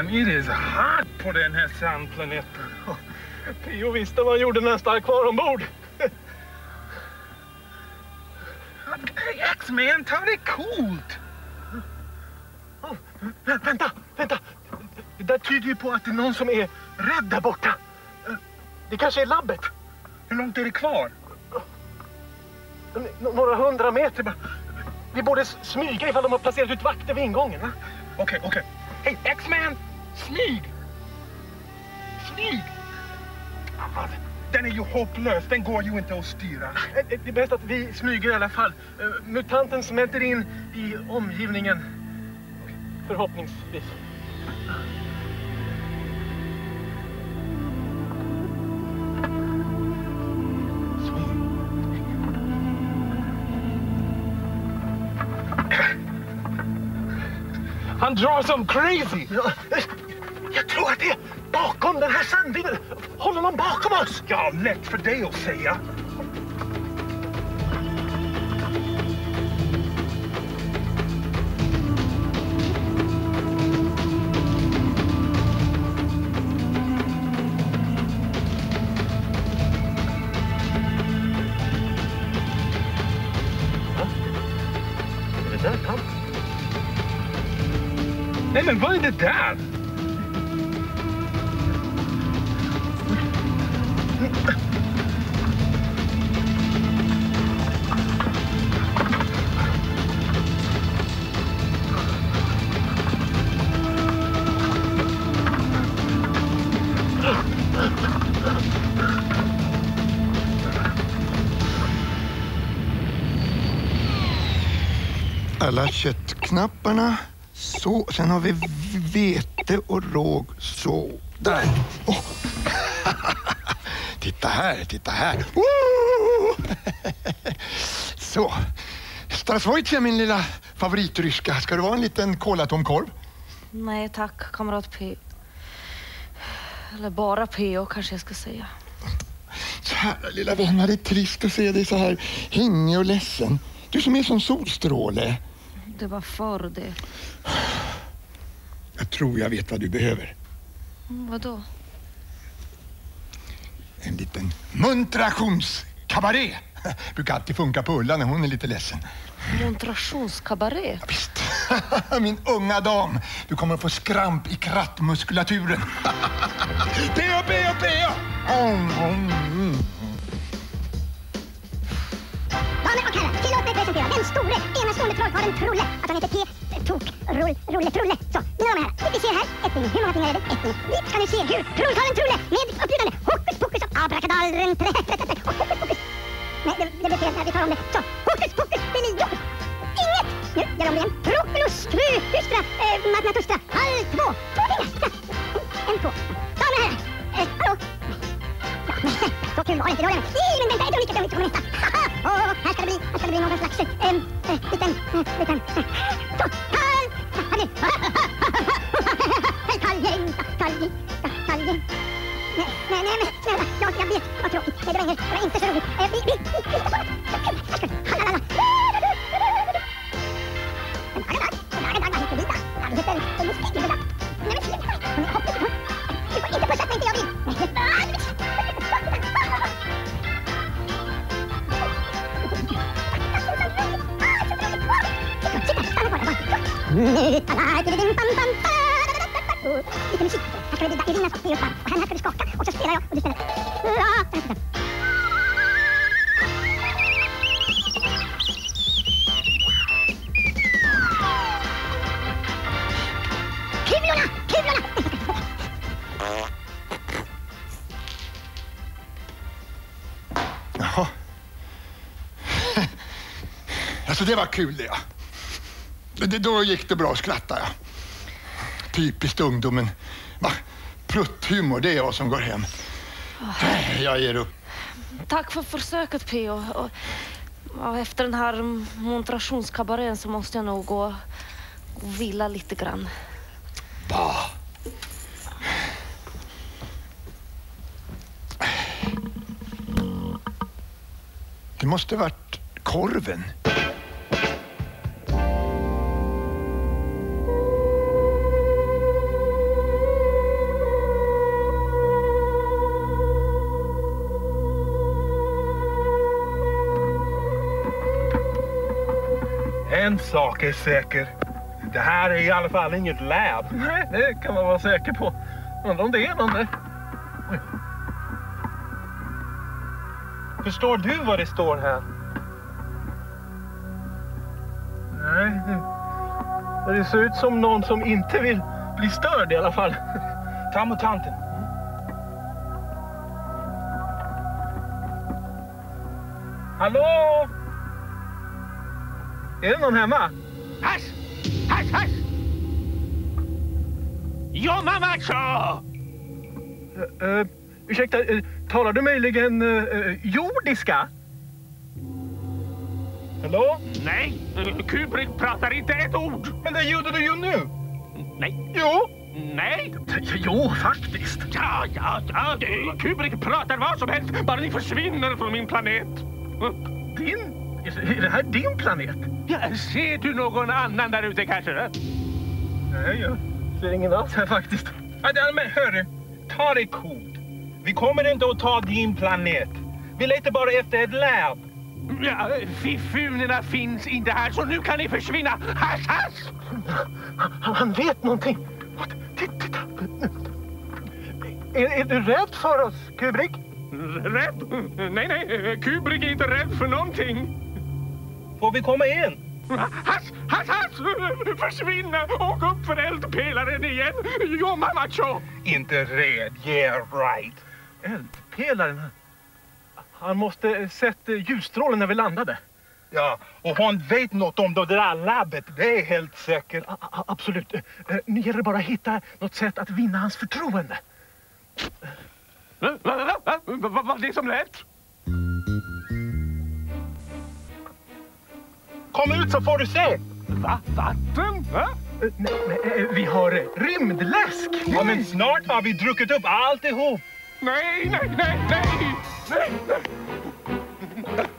man, it is hot på den här sandplaneten. Pio visste vad han gjorde när han stack kvar ombord. Hey, X-Man, ta det coolt. Vänta. Det där tyder ju på att det är någon som är rädd där borta. Det kanske är labbet. Hur långt är det kvar? Några 100 meter bara. Vi borde smyga ifall de har placerat ut vakter vid ingången, va? Okej. Hej, X-Man! Smyg! Den är ju hopplös, den går ju inte att styra. Det är bäst att vi smyger i alla fall. Mutanten smälter in i omgivningen. Förhoppningsvis. Han drar som crazy! Ja, jag tror att det är bakom den här sanddynen. Håller man bakom oss? Ja, lätt för dig att säga. Nej, men vad är det där? Alla köttknapparna. Så, sen har vi vete och råg. Så, där. Oh. Titta här. Så. Strasvojtje, min lilla favoritryska. Ska det vara en liten kolatomkorv? Nej tack, kamrat P. Eller bara P.O. kanske jag ska säga. Kära lilla vänner, det är trist att se dig så här hängig och ledsen. Du som är som solstråle. Det var för det. Jag tror jag vet vad du behöver. Vadå? En liten muntrationskabaré. Brukar alltid funka på Ulla när hon är lite ledsen. Montrationskabaré? Ja, visst. Min unga dam. Du kommer att få skramp i krattmuskulaturen. P.O. Damer och herrar, tillåt mig presentera den store, enastående trollkarlen Trulle. Att han heter Trulle. Så, mina damer och herrar, vi ser här ett ding. Hur många fingrar är det? Ett ding. Vi ska nu se hur trollkarlen Trulle med uppbjudande hokus pokus och abrakadalren och hokus pokus. Nej, det blir fel när vi tar om det. Så, hokus pokus, det är gjort. Inget. Nu gör om det igen. Prokulus, hystra, magnatustra, halv 2. 2 fingrar. En, 2. Damer och herrar, hallå? Så kul var det inte. Nej, men vänta, jag tror inte kommer nästa. Här ska det bli någon slags liten. Så, kalj. Nej, men snälla, jag vet vad tråkigt. Nej, det var inte så roligt. Vi hittar på det. Lite musik. Här ska det bli Irinas och Theos band. Och här ska det skaka. Och så spelar jag och du spelar. Kulorna! Jaha. Alltså det var kul det, ja. Då gick det bra att skratta, ja. Typiskt ungdomen. Va? Prutthumor, det är vad som går hem. Jag ger upp. Tack för försöket, P.O. Och efter den här montrationskabarén så måste jag nog gå och vila lite grann. Va? Det måste varit korven. En sak är säker. Det här är i alla fall inget lab. Nej, det kan man vara säker på. Undrar om det är någon där. Oj. Förstår du vad det står här? Nej, det ser ut som någon som inte vill bli störd i alla fall. Ta mutanten. Hallå? Är det någon hemma? Hasch! Hasch, hasch! Ja, mamma, så! Ursäkta, talar du möjligen jordiska? Hallå? Nej, Kubrick pratar inte ett ord. Men det gjorde du ju nu. Nej. Jo. Nej. Jo, faktiskt. Ja. Kubrick pratar vad som helst, bara ni försvinner från min planet. Din? Är det här din planet? Ja, ser du någon annan där ute kanske? Nej, jag ser ingen alls här faktiskt. Men hörru, ta det coolt. Vi kommer inte att ta din planet. Vi letar bara efter ett lab. Ja, fiffunerna finns inte här, så nu kan ni försvinna. Hasch, hasch! Han vet någonting. Titta. Är du rädd för oss, Kubrick? Rädd? Nej, Kubrick är inte rädd för någonting. Får vi komma in? Hasch! Försvinna! Åk upp för eldpelaren igen! Jo, mamma, tjo! Inte rädd, yeah right. Eldpelaren? Han måste sett ljusstrålen när vi landade. Ja, och hon vet något om det där labbet, det är helt säkert. Absolut. Nu gäller det bara att hitta något sätt att vinna hans förtroende. Vad var det som lät? Kom ut så får du se. Va? Vatten? Va? Nej, vi har rymdläsk. Ja, men snart har vi druckit upp alltihop. Nej.